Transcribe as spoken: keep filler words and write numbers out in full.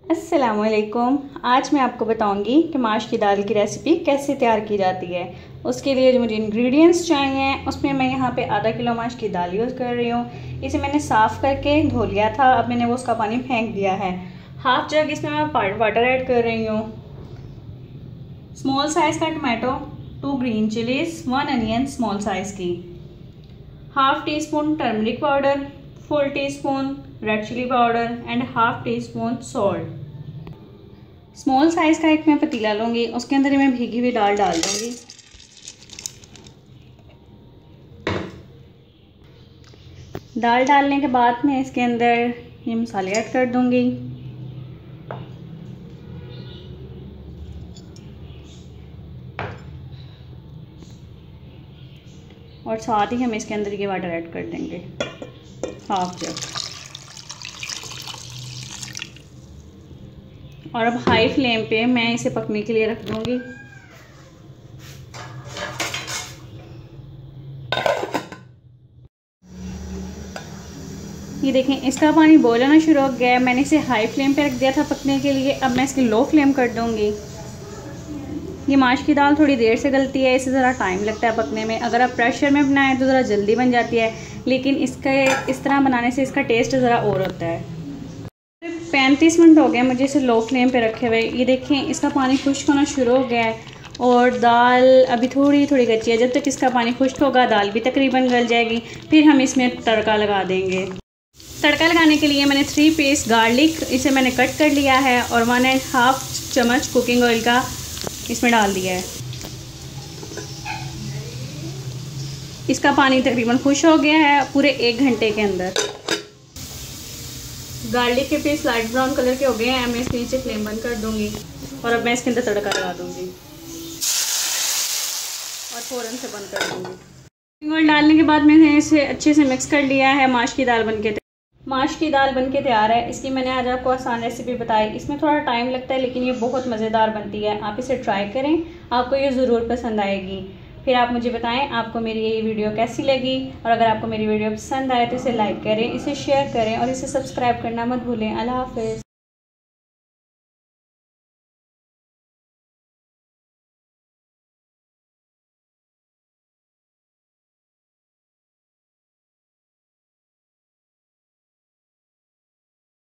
अस्सलामुअलैकुम। आज मैं आपको बताऊंगी कि माश की दाल की रेसिपी कैसे तैयार की जाती है। उसके लिए जो मुझे इंग्रेडिएंट्स चाहिए उसमें मैं यहाँ पे आधा किलो माश की दाल यूज़ कर रही हूँ। इसे मैंने साफ़ करके धो लिया था, अब मैंने वो उसका पानी फेंक दिया है। हाफ जग इसमें मैं वाटर ऐड कर रही हूँ। स्मॉल साइज़ का tomato, two green chillies, one onion small size की, half teaspoon turmeric powder, full teaspoon red chilli powder and half teaspoon salt. Small size का एक मैं पतीला लूँगी, उसके अंदर मैं भीगी हुई दाल डाल दूँगी। दाल डालने के बाद मैं इसके अंदर ये मसाले ऐड कर दूँगी। और साथ ही हम इसके अंदर ये वाटर ऐड कर देंगे, हाफ जग। और अब हाई फ्लेम पे मैं इसे पकने के लिए रख दूंगी। ये देखें, इसका पानी बॉयल होना शुरू हो गया है। मैंने इसे हाई फ्लेम पे रख दिया था पकने के लिए, अब मैं इसकी लो फ्लेम कर दूंगी। ये माश की दाल थोड़ी देर से गलती है, इसे ज़रा टाइम लगता है पकने में। अगर आप प्रेशर में बनाएं तो ज़रा जल्दी बन जाती है, लेकिन इसके इस तरह बनाने से इसका टेस्ट ज़रा और होता है। पैंतीस मिनट हो गए मुझे इसे लो फ्लेम पे रखे हुए। ये देखें, इसका पानी खुश्क होना शुरू हो गया है और दाल अभी थोड़ी थोड़ी कच्ची है। जब तक इसका पानी खुश्क होगा दाल भी तकरीबन गल जाएगी। फिर हम इसमें तड़का लगा देंगे। तड़का लगाने के लिए मैंने थ्री पीस गार्लिक, इसे मैंने कट कर लिया है और वन एंड हाफ चम्मच कुकिंग ऑयल का इसमें डाल दिया है। इसका पानी तकरीबन खुश हो गया है पूरे एक घंटे के अंदर। गार्लिक के पीस लाइट ब्राउन कलर के हो गए हैं। मैं इसके नीचे फ्लेम बंद कर दूंगी और अब मैं इसके अंदर तड़का लगा दूंगी और फ़ौरन से बंद कर दूंगी। ऑयल डालने के बाद मैंने इसे अच्छे से मिक्स कर लिया है। माश की दाल बनके माश की दाल बनके तैयार है। इसकी मैंने आज आपको आसान रेसिपी बताई। इसमें थोड़ा टाइम लगता है लेकिन ये बहुत मज़ेदार बनती है। आप इसे ट्राई करें, आपको ये ज़रूर पसंद आएगी। फिर आप मुझे बताएं आपको मेरी ये वीडियो कैसी लगी, और अगर आपको मेरी वीडियो पसंद आए तो इसे लाइक करें, इसे शेयर करें और इसे सब्सक्राइब करना मत भूलें। अल्लाह हाफ़िज़।